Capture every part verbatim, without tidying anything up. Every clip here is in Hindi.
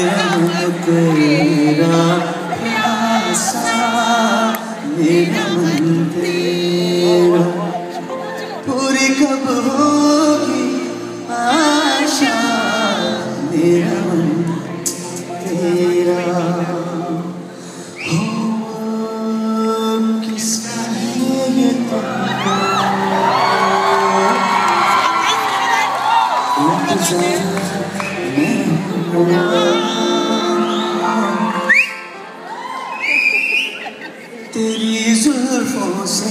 मेरा मन तेरा प्यासा, मेरा मन तेरा। पूरी कब होगी आशा, मेरा मन तेरा। हो किसका है ये तुमको तेरी जुल्फों से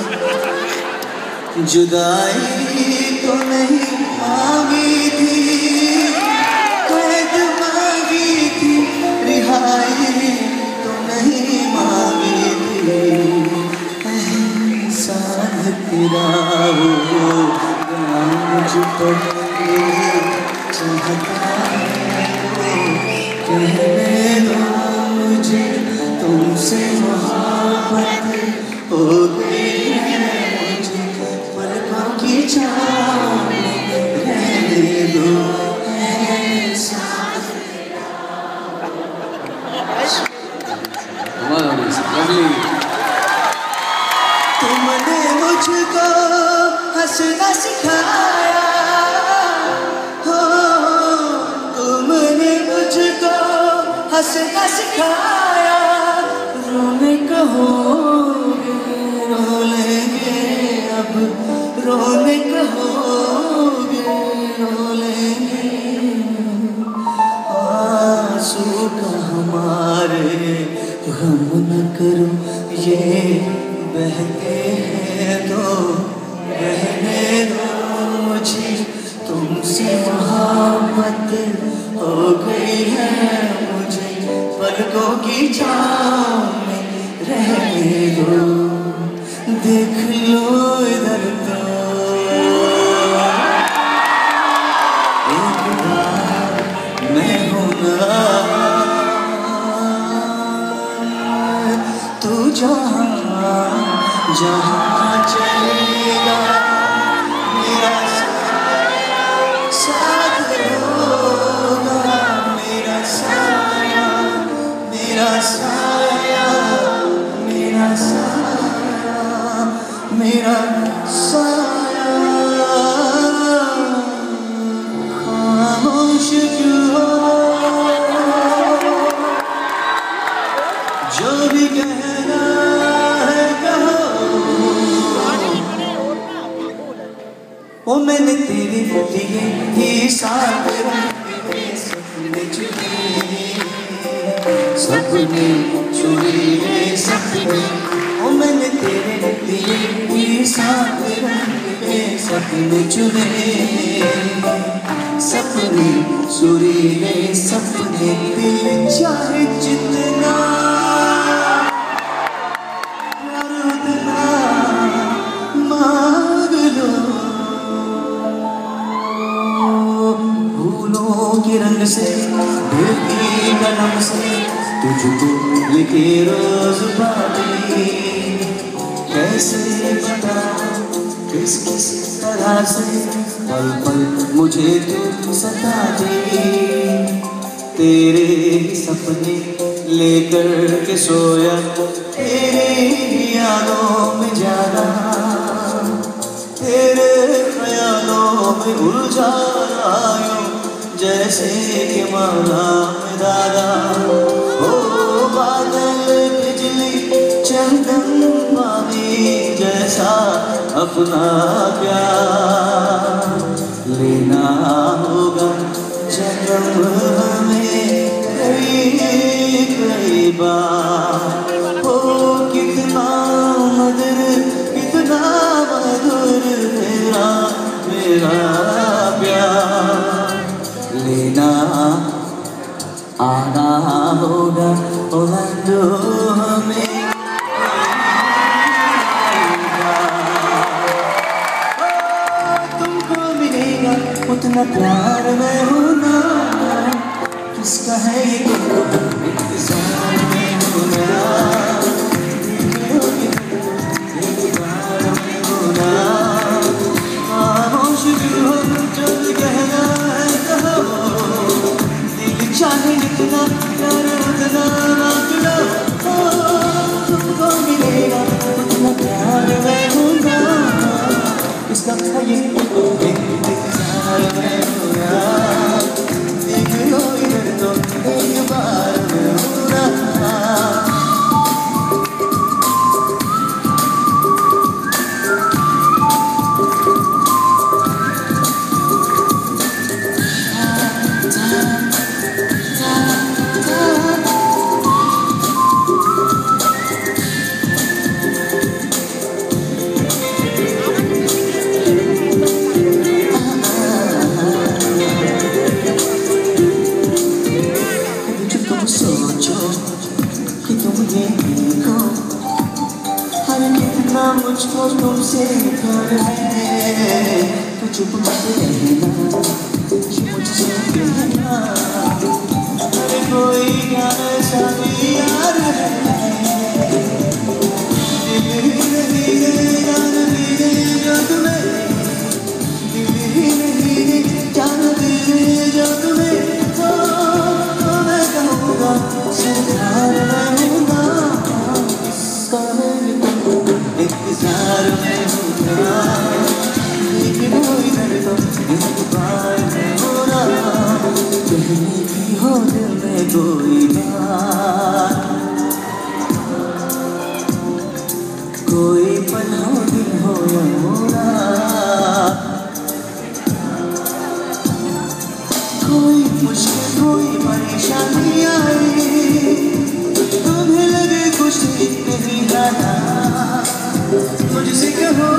जुदाई तो नहीं मांगी थी, कैद मांगी थी, रिहाई तो नहीं मांगी थी। एहसान तेरा हो मुझ पर चाहता है, कहने दो मुझे तुमसे मोहब्बत हो गई है, मुझे पलकों की छाँव में रहने दो। तुमने मुझको हंसना सिखाया, हो तुमने मुझको हंसना सिखाया। रोने कहोगे रो लेंगे अब, रोने कहोगे रो लेंगे। आंसू का हमारे गम न करो, ये बहते हैं तो बहने दो। मुझे तुमसे मोहब्बत हो गई है, मुझे पलकों की छाँव में रहने दो। देख लो इधर तो एक बार मैं हूँ ना, तू जहाँ जहाँ चलेगा मेरा साथ होगा, मेरा साया मेरा साया मेरा साया मेरा साया। खामोश क्यों हो, जो भी कहना है कहो। वो मैंने तेरे लिए ही साथ रखे सपने चुने, सपने चुने सपने। वो मैंने तेरे लिए ही साथ रखे सपने चुने, सपने सुरीले सपने। दिल चाहे जितना उतना मांग लो, फूलों के रंग से दिल की कलम से तुझको लिखे रोज बातें। कैसे बता किस किस तरह से पल पल मुझे तू सताती। तेरे सपने लेकर के सोया, तेरे यादों में जाना, तेरे ख्यालों में उलझा रहा जैसे कि माला में दादा। हो बादल बिजली चंदन पानी जैसा अपना प्यार लेना होगा जन्म में कई कई बार। हो कितना मधुर कितना मधुर तेरा मेरा प्यार लेना आना होगा ओलंडो हमें। तुमको मिलेगा उतना प्यार मैं हूँ ना, किसका है ये इंतजार में हूँ ना। खामोश क्यों हो जब कहना है कहो, दिल चाहे जितना प्यार उतना मांग लो, तुमको मिलेगा उतना प्यार मैं दूंगा। किसका था ये इंतजार मैं होगा, देख लो इधर तो एक बार मैं होगा। सोचो कि तुम ये देखो, हर कितना मुझको तुमसे प्यार है, तो चुप मत रहना, मुझसे कहना, अरे कोई ऐसा भी यार है, धीरे धीरे जान धीरे जो तुम्हें, धीरे धीरे जान धीरे जो तुम्हें, सरदार मैं हूँगा, इंतजार में हूँगा, लेकिन वो इधर तो एक बार मैं होना, कहने की हो दिल में कोई बात, कोई पल हो दिल हो या मोरा, कोई मुश्किल कोई परेशानी आई, तुम्हें लगे कुछ नहीं आना, मुझसे कहो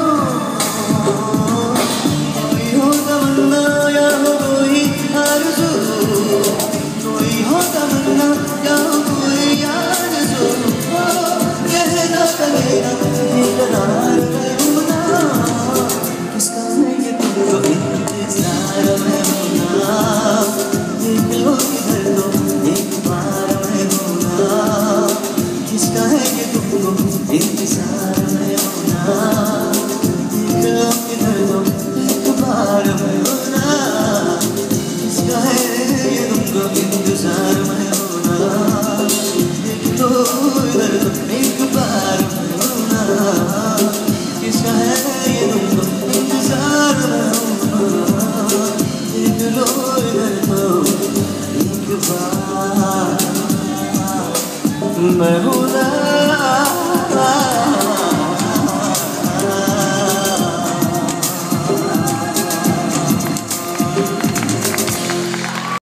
कोई हो तमन्ना या हो कोई आरज़ू, कोई हो तमन्ना या हो कोई आरज़ू, कहना कहेगा इकरार मैं होना, किसका है ये तुमको इंतजार मैं होना, देख लो इधर तो एक बार मैं होना, किसका है ये तुमको इंतजार में होना, देख लो इधर तो एक बार मैं होना, किसका है ये तुमको इंतजार में होना, देख लो इधर तो एक बार मैं होना, किसका है ये तुमको इंतजार में होना, देख लो इधर तो एक बार मैं होना।